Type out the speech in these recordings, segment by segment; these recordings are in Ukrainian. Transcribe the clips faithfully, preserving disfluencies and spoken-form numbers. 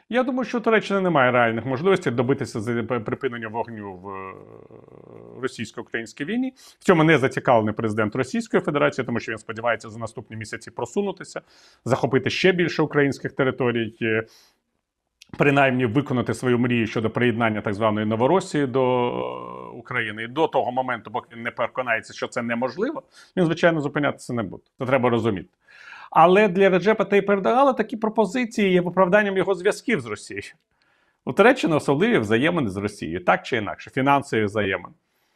Я думаю, що у Туреччини немає реальних можливостей добитися за припинення вогню в російсько-українській війні. В цьому не зацікавлений президент Російської Федерації, тому що він сподівається за наступні місяці просунутися, захопити ще більше українських територій, принаймні виконати свою мрію щодо приєднання так званої Новоросії до України. І до того моменту, поки він не переконається, що це неможливо, він, звичайно, зупинятися не буде. Це треба розуміти. Але для Реджепа Тайпа Ердогана такі пропозиції є виправданням його зв'язків з Росією. У Туреччини особливі взаємини з Росією, так чи інакше, фінансові взаємини,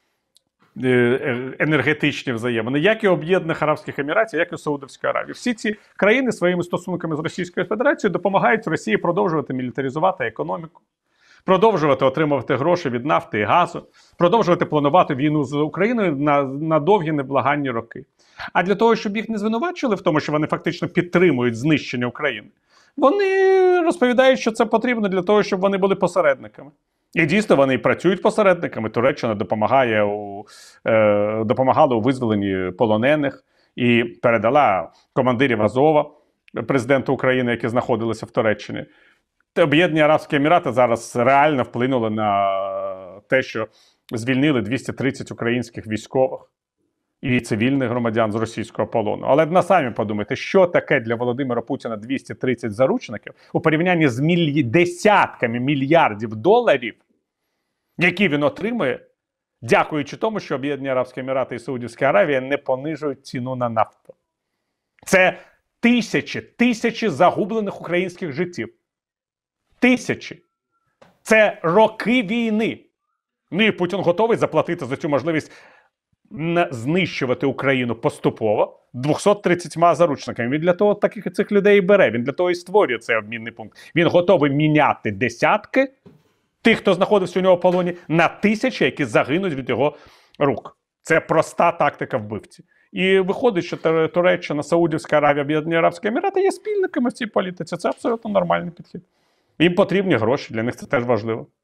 енергетичні взаємини, як і Об'єднаних Арабських Еміратів, як і Саудовської Аравії. Всі ці країни своїми стосунками з Російською Федерацією допомагають Росії продовжувати мілітаризувати економіку, продовжувати отримувати гроші від нафти і газу, продовжувати планувати війну з Україною на, на довгі неблаганні роки. А для того, щоб їх не звинувачували в тому, що вони фактично підтримують знищення України, вони розповідають, що це потрібно для того, щоб вони були посередниками. І дійсно вони і працюють посередниками. Туреччина допомагає у, е, допомагала у визволенні полонених і передала командирів Азова, президенту України, які знаходилися в Туреччині. Об'єднані Арабські Емірати зараз реально вплинули на те, що звільнили двісті тридцять українських військових і цивільних громадян з російського полону. Але на самі подумайте, що таке для Володимира Путіна двісті тридцять заручників у порівнянні з міль... десятками мільярдів доларів, які він отримує, дякуючи тому, що Об'єднані Арабські Емірати і Саудівська Аравія не понижують ціну на нафту. Це тисячі, тисячі загублених українських життів. Тисячі. Це роки війни. Ну і Путін готовий заплатити за цю можливість знищувати Україну поступово двома тридцятьма заручниками. Він для того таких цих людей і бере. Він для того і створює цей обмінний пункт. Він готовий міняти десятки тих, хто знаходився у нього в полоні, на тисячі, які загинуть від його рук. Це проста тактика вбивці. І виходить, що Туреччина, Саудівська Аравія, Об'єднані Арабські Емірати є спільниками в цій політиці. Це абсолютно нормальний підхід. Їм потрібні гроші, для них це теж важливо.